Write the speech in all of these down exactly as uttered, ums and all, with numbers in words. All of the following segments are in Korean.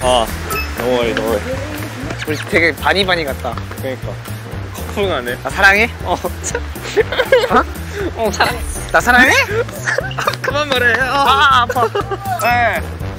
아, 너무해, 너무해. 우리 되게 바니바니 같다. 그러니까. 커플 가네. 나 사랑해? 어. 어? 어, 사랑해. 나 사랑해? 그만 말해. 어. 아, 아파. 네.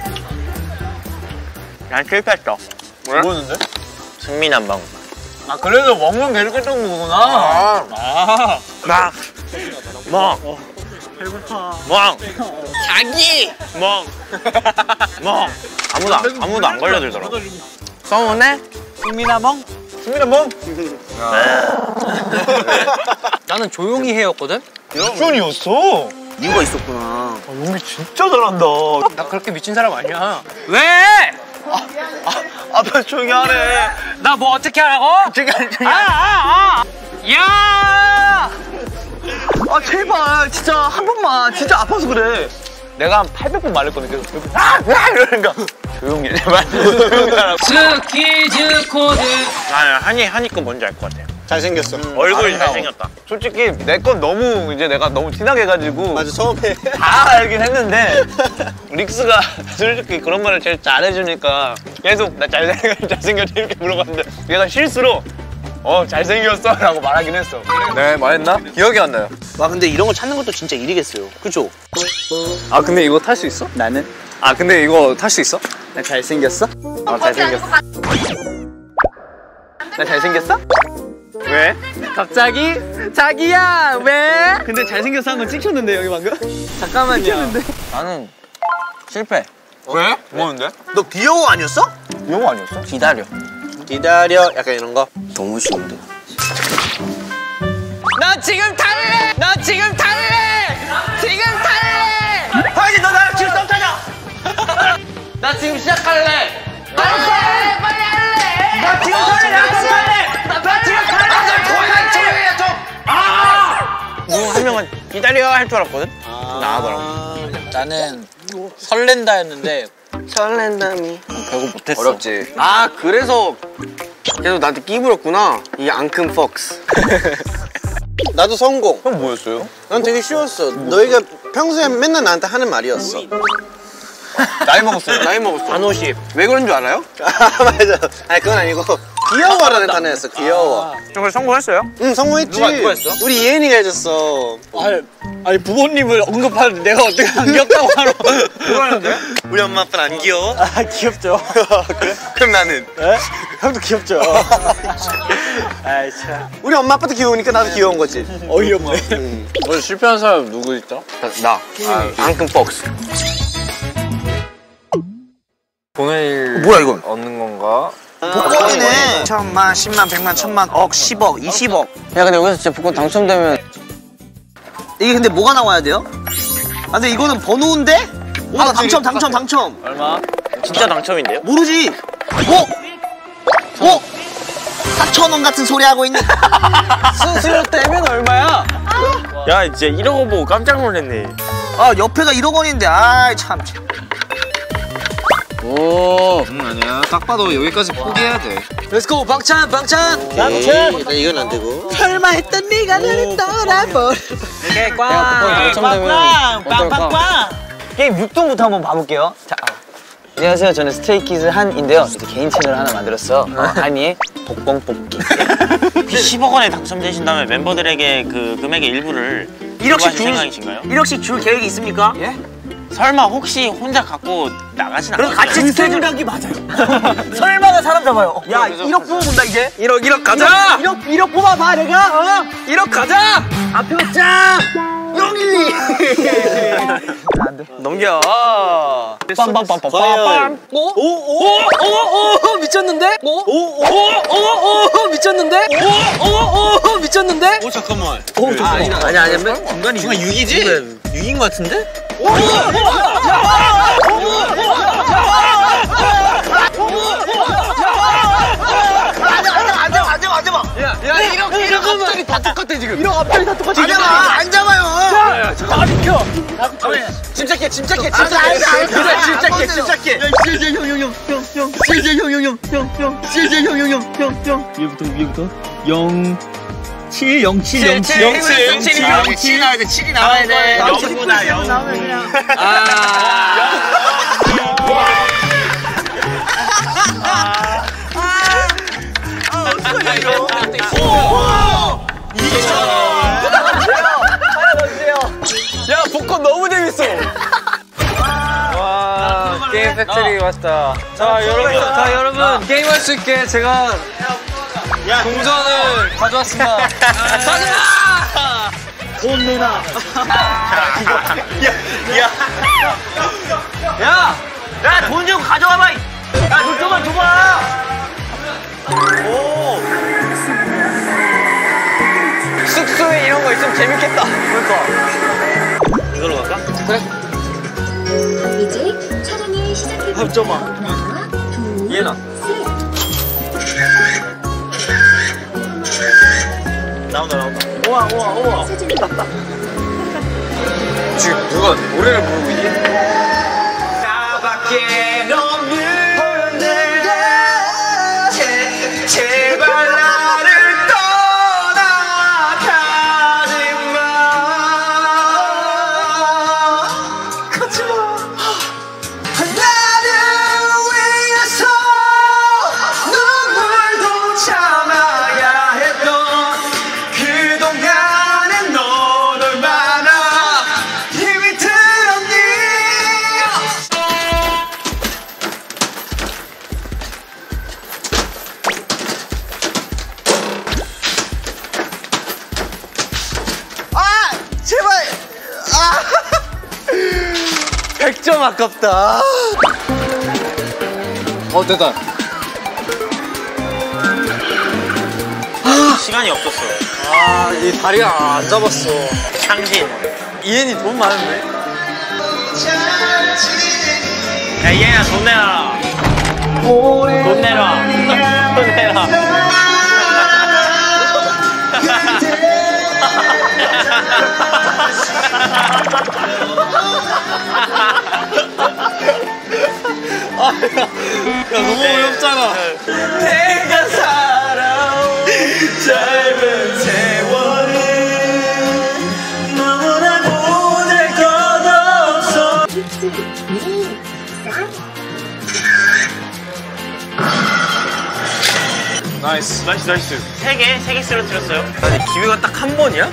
난 실패했어. 뭐였는데? 승민한방. 아, 그래도 먹는 게 이렇게 뜬 거구나. 아. 아. 막. 멍. 배고파. 멍. 자기. 멍. 멍. 아무도 안, 아무도 안 걸려들더라고. 서운해? 승민아 멍? 승민아 멍. 나는 조용히 해였거든? 액션이었어. 이유가 있었구나. 아, 용기 진짜 잘한다. 나 그렇게 미친 사람 아니야. 왜? 아, 아, 앞에 조용히 하래. 나 뭐 어떻게 하라고? 지금 아, 아, 아! 야! 아 제발 진짜 한 번만. 진짜 아파서 그래. 내가 한 팔백 번 말했거든. 계속 아! 아! 이러니까 조용히 해 제발. 스키즈 코드. 아, 한이 한이 거 뭔지 알 것 같아. 잘생겼어. 음, 얼굴이 잘생겼다. 솔직히 내 건 너무 이제 내가 너무 티나게 해가지고 맞아, 처음에 다 알긴 했는데 릭스가 솔직히 그런 말을 제일 잘해주니까 계속 나 잘생겼, 잘생겼지 이렇게 물어봤는데 얘가 실수로 어 잘생겼어 라고 말하긴 했어. 네 말했나? 기억이 안 나요. 와, 근데 이런 걸 찾는 것도 진짜 일이겠어요. 그죠? 아 근데 이거 탈 수 있어? 나는? 아 근데 이거 탈 수 있어? 나 잘생겼어? 아 잘생겼어. 나 잘생겼어? 왜? 갑자기? 자기야, 왜? 근데 잘생겼어 한 건 찍혔는데 여기 방금? 잠깐만요. 찍혔는데? 나는 실패. 왜? 뭐였는데? 너 귀여워 아니었어? 이거 아니었어? 기다려. 기다려. 약간 이런 거. 너무 쉬운데. 나 지금 탈래! 나 지금 탈래! 지금 탈래! 하이지, 너 나랑 지금 썸 타자! 나 지금 시작할래! 빨리 할래! 빨리 할래! 나 지금 탈래! 나랑 썸 탈래! 나 지금 탈래! 조용히 조용히 해 좀! 아! 누구 한 명은 기다려 할 줄 알았거든? 좀 나가더라고. 나는 설렌다였는데 설렌다미. 결국 못했어. 어렵지. 아, 그래서 계속 나한테 끼부렸구나. 이 앙큼 폭스. 나도 성공. 형 뭐였어요? 난 되게 쉬웠어. 너희가 평소에 맨날 나한테 하는 말이었어. 나이 먹었어요. 나이 먹었어. 만 오십. 왜 그런 줄 알아요? 아, 맞아. 아니, 그건 아니고 귀여워라는 단어였어. 귀여워. 형 성공했어요? 응, 성공했지. 누가, 누가 했어? 우리 이혜인이가 해줬어. 아니, 아니 부모님을 언급하는데 내가 어떻게 안 귀엽다고 하러 그거였는데? 우리 엄마 아빠는 안 귀여워? 아 귀엽죠. 그래? 그럼 나는? 에? 형도 귀엽죠. 아이 참 우리 엄마 아빠도 귀여우니까 나도 귀여운 거지. 어이없네. 응. 오늘 실패한 사람 누구 있죠? 나. 아, 앙큼 폭스. 돈을 뭐야, 이건? 얻는 건가? 복권이네. 천만, 십만, 백만, 천만, 억, 십억, 이십억. 야 근데 여기서 진짜 복권 당첨되면 이게 근데 뭐가 나와야 돼요? 아, 근데 이거는 번호인데? 오, 나 당첨, 당첨, 당첨. 얼마? 진짜 당첨인데요? 모르지. 어? 어? 사천 원 같은 소리 하고 있니? 수수료 떼면 얼마야? 야 이제 이런 거 보고 깜짝 놀랐네. 아, 옆에가 일억 원인데. 아이, 참. 오 응 아니야. 딱 봐도 여기까지 포기해야 돼. 렛츠고 방찬 방찬 당첨. 일단 이건 안 되고. 설마 했던 네가 나를 떠나버려. 이렇게 꽝 당첨되면 어떨까? 게임 육 등부터 한번 봐볼게요. 자, 아. 안녕하세요. 저는 스트레이키즈 한인데요. 이제 개인 채널 하나 만들었어. 어, 한이의 복권 뽑기. 십억 원에 당첨되신다면 멤버들에게 그 금액의 일부를 일억씩 줄 줄 생각이신가요? 일억씩 줄 계획이 있습니까? 예? 설마 혹시 혼자 갖고 나가진 그럼 않겠어요? 같이 생각이 맞아요. 설마가 사람 잡아요. 야, 일억 뽑아본다 이제. 일억 일억 가자! 일억 일억 뽑아봐 내가. 어? 일억 가자! 앞에 짱. 영일리. 넘겨. 빰빰빰빰빰. 오오오오오 미쳤는데? 오오오오오 미쳤는데? 오오오오 미쳤는데? 오, 잠깐만. 오 좋아. 아니, 아니, 아니. 중간이 중간 육이지? 육인 것 같은데? 앉아, 앉아, 앉아, 앉아. 야 일억 일억 앞자리 다 똑같아 지금. 일억 앞자리 다 똑같이. 앉아봐, 앉아봐요. 다 비켜. 침착해 침착해 앉아, 침착해. 앉아, 앉아. 그래 침착해 앉아. 침착해. 위에부터 위에부터 영 칠 영 칠 영 칠 영 칠 영 칠 영 칠 나와야 돼, 칠이 나와야 돼. 영구나 영. 아. 네, 팩토리 왔다. 자, 여러분, 자, 여러분, 게임할 수 있게 제가 동전을 가져왔습니다. 가자! 돈 내놔. 야! 야, 돈 좀 가져와봐! 야, 돈 좀만 줘봐! 오! 숙소에 이런 거 있으면 재밌겠다. 그러니까. 이걸로 갈까? 그래. 이제 촬영을 시작해볼게요. 합점아. 하나, 둘, 얘나. 셋. 나온다, 나온다. 우와, 우와, 우와. 사진이 지금 누가 노래를 부르고 있니? 나밖에 없는 제, 제발 나를 떠나가지 마. 가지 마. 나를 위해서 눈물도 참아야 했던 그동안엔 넌 얼마나 힘이 들었니. 아! 제발! 아! 백 점 아깝다. 어, 됐다. 시간이 없었어. 아, 이 다리가 안 잡았어. 창신. 이엔이 돈 많은데? 야, 이해야, 돈 내라. 돈 내라. 돈 내라. 야, 너무 어렵잖아. 내가 살아온 짧은 세월은 너무나 보잘 것 없어. 믹스, 미, 나이스. 나이스, 나이스. 세 개? 세 개 쓰러뜨렸어요? 아니, 기회가 딱 한 번이야?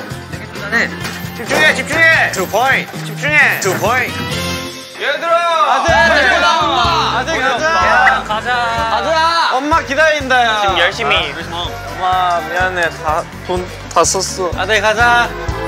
집중해, 집중해! 투 포인트. 집중해! 투 포인트. 얘들아! 아들, 아들, 나와. 아들, 가자. 야, 가자. 아들아. 엄마 기다린다, 야. 지금 열심히. 엄마, 미안해. 다, 돈 다 썼어. 아들, 가자.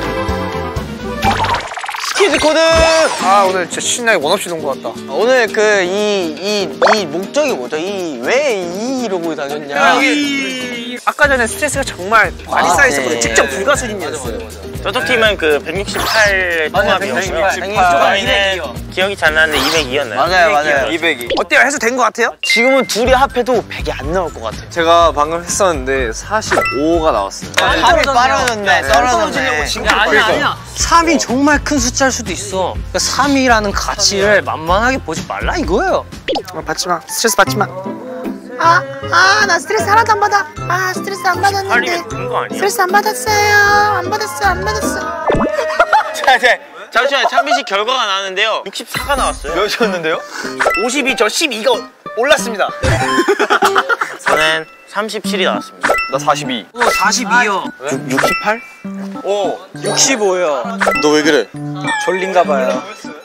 키즈 코드! 아, 오늘 진짜 신나게 원 없이 논 것 같다. 오늘 그 이 이 이 목적이 뭐죠? 이 왜 이 이러고 다녔냐? 이게 아까 전에 스트레스가 정말 많이 아, 쌓여있었거든. 네. 직접 불가사진이었어요. 저쪽 팀은 그 백육십팔 통합이었고요. 저희는 기억이 잘 나는데 이백이였나요? 맞아요, 맞아요. 이백이. 어때요? 해서 된 것 같아요? 지금은 둘이 합해도 백이 안 나올 것 같아요. 제가 방금 했었는데 사십오가 나왔어요. 합이 빠르는데 떨어졌네. 아니야, 아니야. 삼이 정말 큰 숫자일 수도 있어. 그러니까 삼이라는 가치를 만만하게 보지 말라 이거예요. 받지 마. 스트레스 받지 마. 아, 아, 나 스트레스 하나도 안 받아. 아, 스트레스 안 받았는데. 팔리면 되는 거 아니야? 스트레스 안 받았어요. 안 받았어, 안 받았어. 자, 자, 잠시만요. 찬비 씨 결과가 나왔는데요. 육십사가 나왔어요. 몇이었는데요? 오십이, 저 십이가 올랐습니다. 저는 삼십칠이 나왔습니다. 나 사십이. 오, 사십이요. 육십팔? 오, 육십오요. 너 왜 그래? 졸린가 봐요.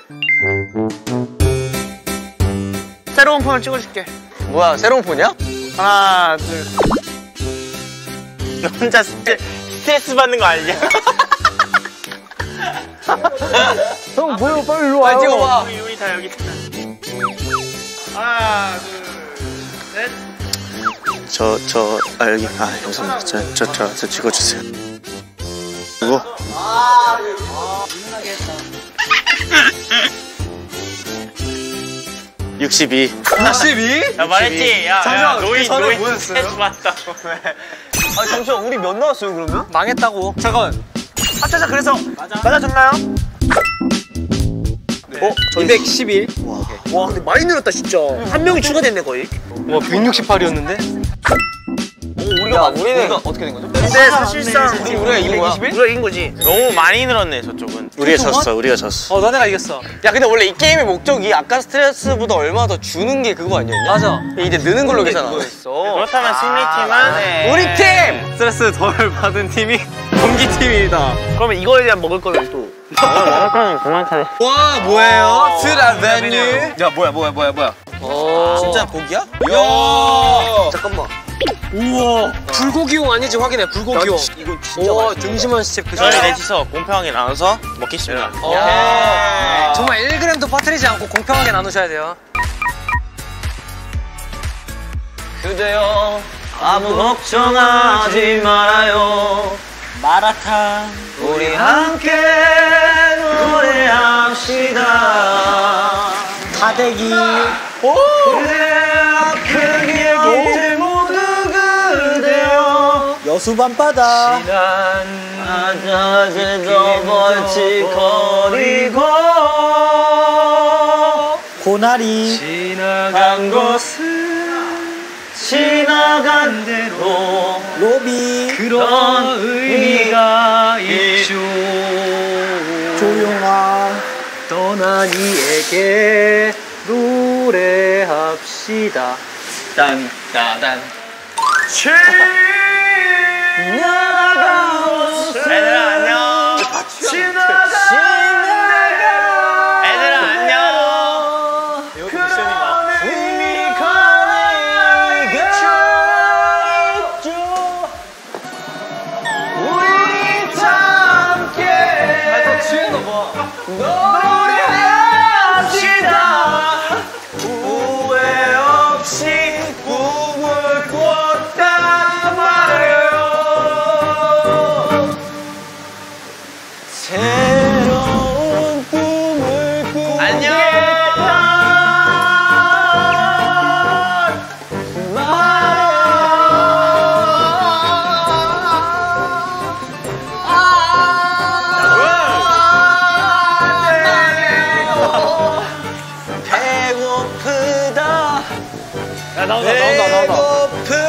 새로운 폰을 찍어줄게. 뭐야, 새로운 폰이야? 하나, 둘. 너 혼자 스트, 스트레스 받는 거 아니냐? 형, 보여, 빨리 일로 빨리 찍어봐. 여기, 여기 다 여기 다. 하나, 둘, 셋. 저, 저, 아, 여기, 아, 감사합니다. 저, 저, 저, 저 찍어주세요. 그리고, 육십이. 육십이? 야, 말했지? 야, 야, 잠시만, 노인, 그 전에 노인 뭐였어요? 스트레스 받다고. 아, 잠시만, 우리 몇 나왔어요, 그러면? 망했다고. 잠깐. 아, 자, 자, 그래서 맞아줬나요? 어? 이백십일. 와, 근데 많이 늘었다, 진짜. 한 명이 추가됐네, 거의. 와, 백육십팔이었는데? 오, 우리가, 우리는 우리가 어떻게 된 거죠? 근데 사실상 우리, 우리가 이긴 거야? 우리가 이긴 거지. 너무 많이 늘었네, 저쪽은. 우리가 졌어, 우리가 졌어. 어, 너네가 이겼어. 야, 근데 원래 이 게임의 목적이 아까 스트레스보다 얼마 더 주는 게 그거 아니었냐? 맞아. 이제 느는 걸로 계산하고 그렇다면 승리팀은 우리 팀! 스트레스 덜 받은 팀이 연기팀이다. 그러면 이거에 대한 먹을 거는 또. 마라탕은 그만하네. 와 뭐예요? 트라베뉴. 야 뭐야 뭐야 뭐야 뭐야. 진짜 고기야? 야 잠깐만. 우와 불고기용 아니지 확인해 불고기용. 이거 진짜 와 맛있어. 등심한 스테이크. 저희 넷이서 공평하게 나눠서 먹겠습니다. 어. 정말 일 그램도 빠뜨리지 않고 공평하게 나누셔야 돼요. 그대여 아무 걱정하지 말아요. 마라탕. 우리 함께 노래합시다. 다대기. 그대 아프게 길 모두 그대여 여수 밤바다. 아자제도 벌칙거리고 고나리. 지나간 것은 지나간 대로 로비. 그런 의미가 있죠. 조용아 떠난 이에게 노래합시다. 딴따단 얘들아 안녕. 얘들아 안녕. 나온다 나온다 나온다.